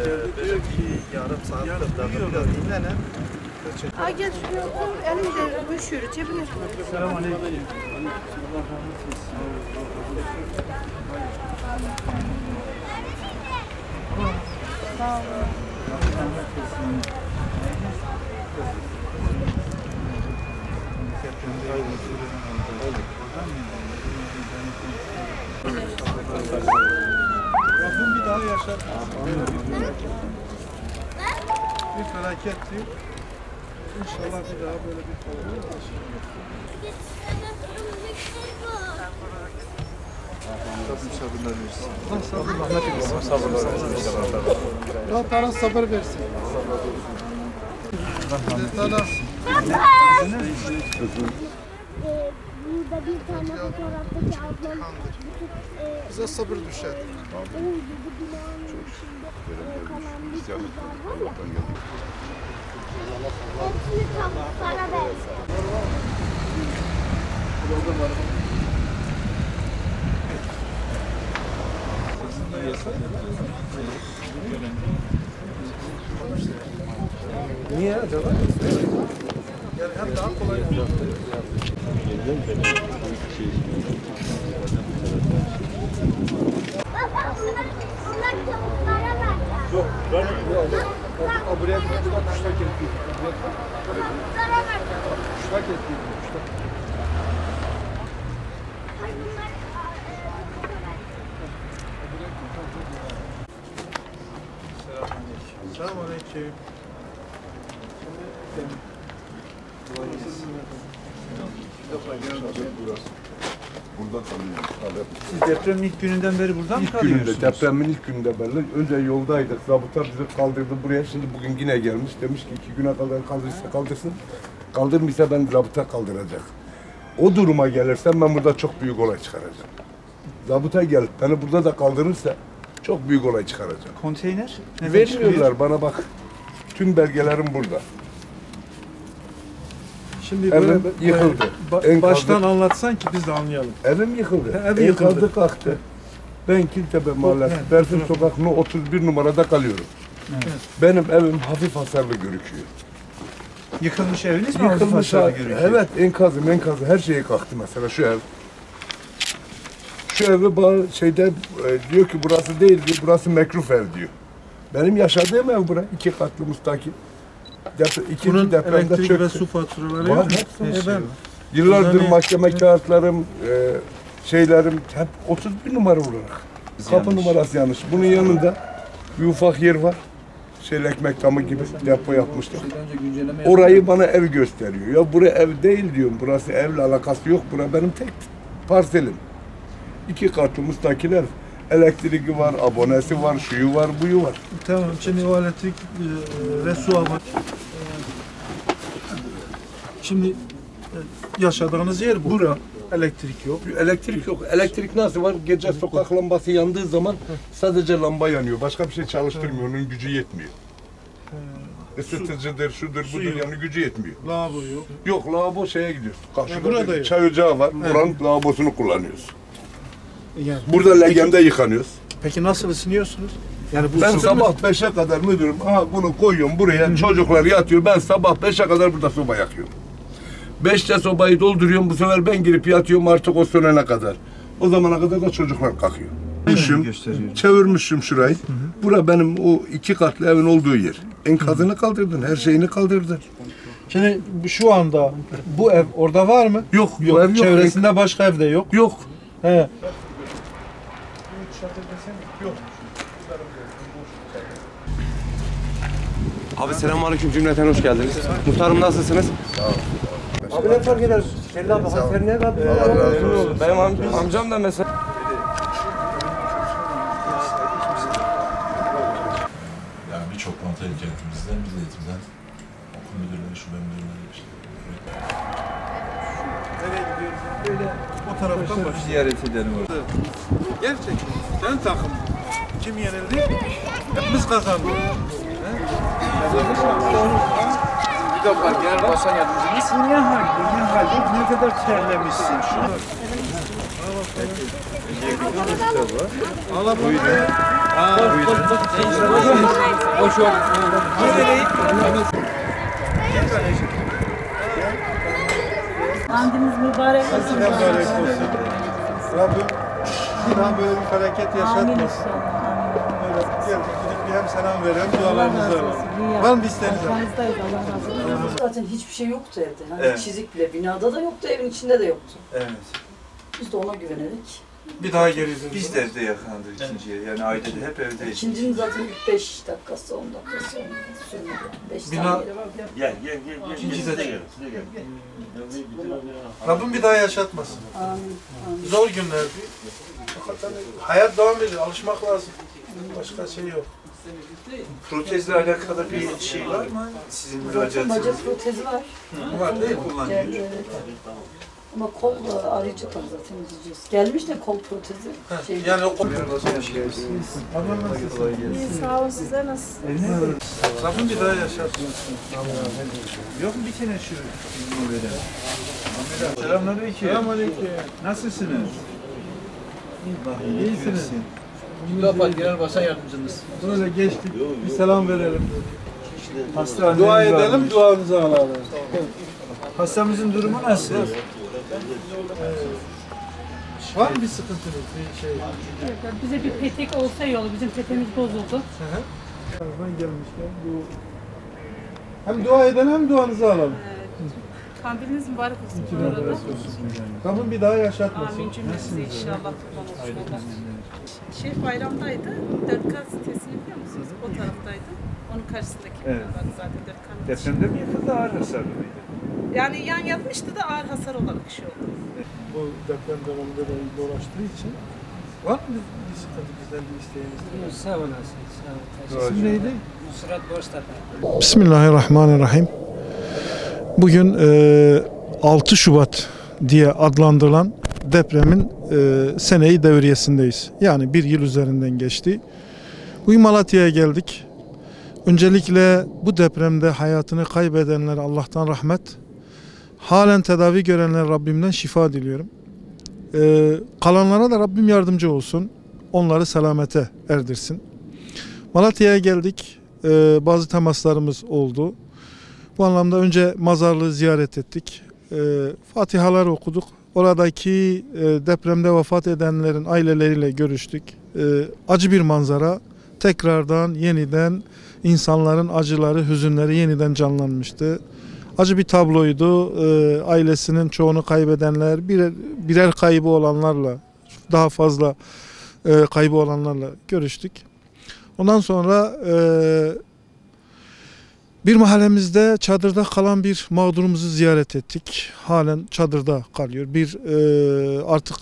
Diyor ki yarım saat biraz dinlenin. Ay gel şuraya otur, elimde düşüyor, cebine. Selamünaleyküm. Sağ olun. Rabbim bir daha yaşar. Bir felaketti. İnşallah bir daha böyle bir felaket yaşayacağız. Rabbim sabırlar versin. Allah sabırlar versin. Allah Teala sabır versin. Allah Burada bir tane fotoğraftaki ablam bize sabır düşer. bu binanın içinde kalan bir kızlar var ya. Hepsini tavuklara benziyor. Niye acaba? Yani hem daha kolay olur. Baba bunlar tavuklara benziyor. Yok, o buraya kuşlar kilitli. Tavuklara benziyor. Kuşlar kilitli. Hayır bunlar Selamünaleyküm. Burada kalıyoruz. Siz depremin ilk gününden beri burada mı İlk gününde, kalıyorsunuz? depremin ilk gününde belli. Önce yoldaydık. Zabıta bizi kaldırdı buraya. Şimdi bugün yine gelmiş. Demiş ki 2 güne kadar kaldırırsa kaldırsın. Kaldırmışsa ben zabıta kaldıracak. O duruma gelirsem ben burada çok büyük olay çıkaracağım. Zabıta gelip beni burada da kaldırırsa çok büyük olay çıkaracağım. Konteyner? Neden çıkıyor? Veriyorlar bana bak. Tüm belgelerim burada. Şimdi Evim yıkıldı. baştan anlatsan ki biz de anlayalım. Evim yıkıldı. Ev yıkıldı. Enkazı kalktı. Ben Kiltepe Mahallesi, Berfin Sokak No 31 numarada kalıyorum. Evet. Benim evim hafif hasarlı gözüküyor. Yıkılmış eviniz mi? Yıkılmış Hasarlı ha. görünüyor. Evet, enkazı her şeyi kalktı mesela şu ev. Şu evi bana diyor ki burası değil diyor, burası mekruf ev diyor. Benim yaşadığım ev bura, 2 katlı müstakil. İkinci Bunun depremde elektrik çöktü. ve su faturaları Var, yok mu? hepsi Her şey var. var. Yıllardır Yani- mahkeme kağıtlarım, şeylerim hep 31 numara olarak. Kapı numarası yanlış. Bunun yanında bir ufak yer var. Ekmek damı gibi depo yapmışlar. Orayı bana ev gösteriyor. Ya burası ev değil diyorum. Burası evle alakası yok. Bura benim tek parselim. 2 katlı müstakil ev. Elektriği var, abonesi var, şuyu var, buyu var. Tamam, şimdi o elektrik ve su ama şimdi yaşadığınız yer bu. Bura. Elektrik yok. Elektrik yok. Elektrik nasıl var? Gece sokak lambası yandığı zaman sadece lamba yanıyor. Başka bir şey çalıştırmıyor. Onun gücü yetmiyor. Isıtıcıdır, şudur, Su budur yok. yani gücü yetmiyor. Lavabo yok. Yok, lavabo şeye gidiyor. Karşıda burada bir yok. çay ocağı var. Buranın lavabosunu kullanıyoruz. Yani. Burada legende yıkanıyoruz. Peki nasıl ısınıyorsunuz? Yani bu Ben ısınma- sabah 5'e kadar müdürüm. Aha bunu koyuyorum buraya. Çocuklar yatıyor. Ben sabah 5'e kadar burada soba yakıyorum. 5'te sobayı dolduruyorum. Bu sefer ben girip yatıyorum artık o sönene kadar. O zamana kadar da çocuklar kalkıyor. Çevirmişim şurayı. Bura benim o 2 katlı evin olduğu yer. Enkazını kaldırdın, her şeyini kaldırdın. Şimdi şu anda bu ev orada var mı? Yok, bu Yok. ev yok. Çevresinde başka ev de yok. Yok. He. Abi selamünaleyküm cümleten hoş geldiniz. Muhtarım nasılsınız? Abi ne fark eder? Celal abi sen ne kadar? Benim amcam da mesela. Yani birçok kontrol kentimizden, milletimizden, okul müdürleri, şube müdürleri işte. Nereye gidiyoruz? Böyle o taraftan baş. Ziyaret edelim orada. Gerçekten. Sen takım. Kim yenildi? Hepimiz kazandık. Bir dakika genel başkan yardımcımız. Ne halde ne kadar terlemişsin şu an. Kandiliniz mübarek olsun. Rabbim bir daha böyle bir felaket Amin yaşatmasın. inşallah. Böyle gel gidip bir hem selam verelim, dualarınızı alalım. Var mı bir isteğiniz? Arkanızdayız, Allah razı olsun. Zaten hiçbir şey yoktu evde. Hani Evet. çizik bile binada da yoktu, evin içinde de yoktu. Evet. Biz de ona güvenerek. Bir daha geliyoruz. Biz de evde yakalandık ikinciye. Yani ailede hep evdeyiz. İkincinin zaten 5 dakikası, 10 dakikası sürmedi. 5 Bina- saniye. Gel. İkinci de. Rabbim bir daha yaşatmasın. Amin. Amin. Zor günlerdi. Hakikaten hayat devam ediyor. Alışmak lazım. Başka şey yok. Protezle alakalı bir şey var mı? Sizin müracaatınız? Bacak protezi var. Var değil mi? Kullanıyor. Geldi, evet. Ama kol arayıcı tabii zaten temizleyeceğiz. Gelmiş de kol protezi. Şey, Yani o İyi, sağ olun, size nasıl? Rabbim bir daha yaşatmasın. Yok mu bir tane şu Selamünaleyküm. Selamünaleyküm. Nasılsınız? İyisiniz. Hüdapar Genel Başkan Yardımcımız. Böyle geçtik. Bir selam verelim. Dua edelim, duanızı alalım. Hastamızın durumu nasıl? Var mı bir sıkıntınız, bir şey? Bize bir petek olsa iyi olur. Bizim petemiz bozuldu. Ben gelmişken bu... Hem dua edelim hem duanızı alalım. Kandiliniz mübarek olsun bu arada. Rabbim bir daha yaşatmasın. Amin cümlemize inşallah kurban olsun. Bayram'daydı. 4K sitesini biliyor musunuz? O taraftaydı. Onun karşısındaki var zaten 4K. Depremde mi yıkıldı, ağır hasarlı mıydı? Yani yan yatmıştı da ağır hasar olarak şey oldu. Bu deprem döneminde de dolaştığı için var mı bir sıkıntı, bizden bir isteğiniz? Sağ olasın. Sağ ol. İsim neydi? Nusrat Borçtepe. Bismillahirrahmanirrahim. Bugün 6 Şubat diye adlandırılan depremin seneyi devriyesindeyiz. Yani bir yıl üzerinden geçti. Bugün Malatya'ya geldik. Öncelikle bu depremde hayatını kaybedenlere Allah'tan rahmet, halen tedavi görenlere Rabbimden şifa diliyorum. Kalanlara da Rabbim yardımcı olsun. Onları selamete erdirsin. Malatya'ya geldik. Bazı temaslarımız oldu. Bu anlamda önce mazarlığı ziyaret ettik. Fatihalar okuduk. Oradaki depremde vefat edenlerin aileleriyle görüştük. Acı bir manzara. Tekrardan yeniden insanların acıları, hüzünleri yeniden canlanmıştı. Acı bir tabloydu. Ailesinin çoğunu kaybedenler, birer kaybı olanlarla, daha fazla kaybı olanlarla görüştük. Ondan sonra bir mahallemizde çadırda kalan bir mağdurumuzu ziyaret ettik. Halen çadırda kalıyor. Bir artık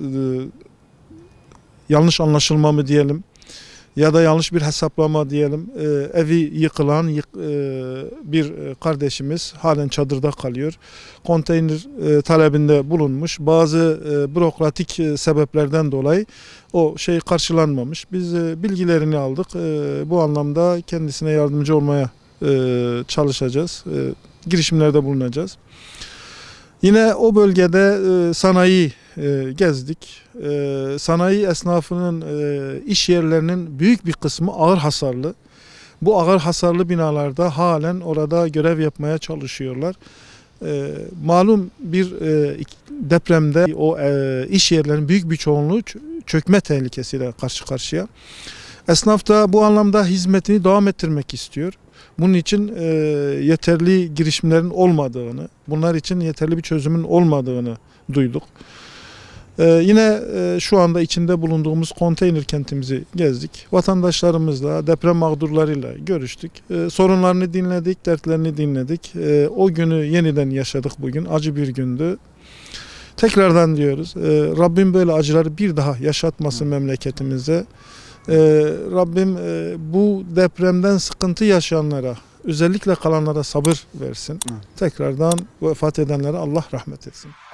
yanlış anlaşılma mı diyelim ya da yanlış bir hesaplama diyelim. Evi yıkılan bir kardeşimiz halen çadırda kalıyor. Konteyner talebinde bulunmuş. Bazı bürokratik sebeplerden dolayı o şey karşılanmamış. Biz bilgilerini aldık. Bu anlamda kendisine yardımcı olmaya çalışacağız. Girişimlerde bulunacağız. Yine o bölgede sanayi gezdik. Sanayi esnafının iş yerlerinin büyük bir kısmı ağır hasarlı. Bu ağır hasarlı binalarda halen orada görev yapmaya çalışıyorlar. Malum bir depremde o iş yerlerinin büyük bir çoğunluğu çökme tehlikesiyle karşı karşıya. Esnaf da bu anlamda hizmetini devam ettirmek istiyor. Bunun için yeterli girişimlerin olmadığını, bunlar için yeterli bir çözümün olmadığını duyduk. Yine şu anda içinde bulunduğumuz konteyner kentimizi gezdik. Vatandaşlarımızla, deprem mağdurlarıyla görüştük. Sorunlarını dinledik, dertlerini dinledik. O günü yeniden yaşadık bugün. Acı bir gündü. Tekrardan diyoruz, Rabbim böyle acıları bir daha yaşatmasın memleketimize. Rabbim bu depremden sıkıntı yaşayanlara, özellikle kalanlara sabır versin. Tekrardan vefat edenlere Allah rahmet etsin.